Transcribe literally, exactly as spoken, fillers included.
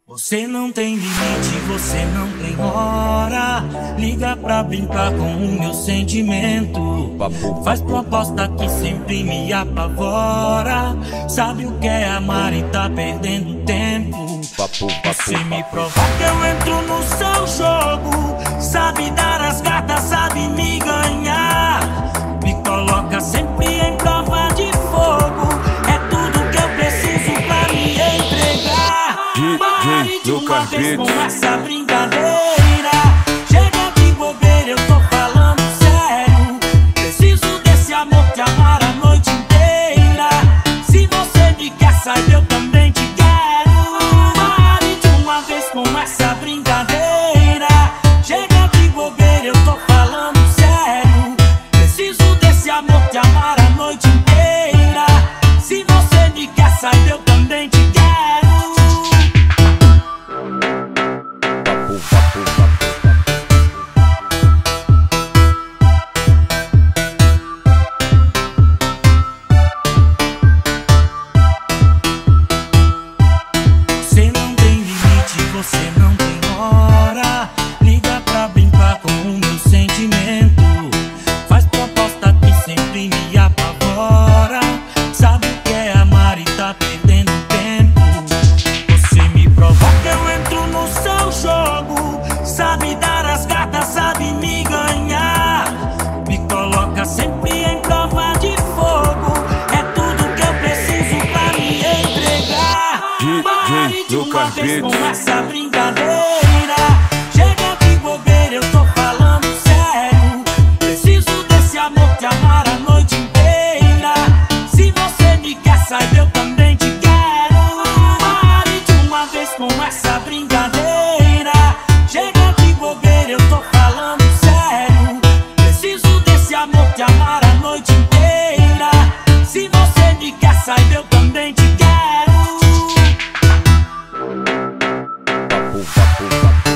Você não tem limite, você não tem hora. Liga pra brincar com o meu sentimento. Faz proposta que sempre me apavora. Sabe o que é amar e tá perdendo tempo. Você me provoca, eu entro no seu jogo. Sabe dar as cartas, sabe me ganhar. Me coloca sempre em prova de fogo. É tudo que eu preciso pra me entregar. Pare de uma vez com essa brincadeira. Chega de bobeira, eu tô falando sério. Preciso desse amor, te amar a noite inteira. Se você me quer, saiba, eu também te quero. Pare de uma vez com essa brincadeira. Chega de bobeira, eu tô falando sério. Preciso desse amor, te amar a noite inteira. Se você me quer, saiba, eu também te quero. Você não tem limite, você não tem hora. Liga pra brincar com o meu sentimento. Faz proposta que sempre me apavora. Sabe o que é amar e tá perdendo tempo. Você me provoca, eu entro no seu jogo. Sabe dar as cartas, sabe me ganhar. Me coloca sempre em prova de fogo. É tudo que eu preciso pra me entregar. Pare de uma vez com essa brincadeira. Chega de bobeira, eu tô falando sério. Preciso desse amor, te amar a noite inteira. Se você me quer, saiba, eu também te quero. Pare de uma vez com essa brincadeira. Chega de bobeira, eu tô falando sério. Preciso desse amor, te amar a noite inteira. Se você me quer, saiba, eu também te quero.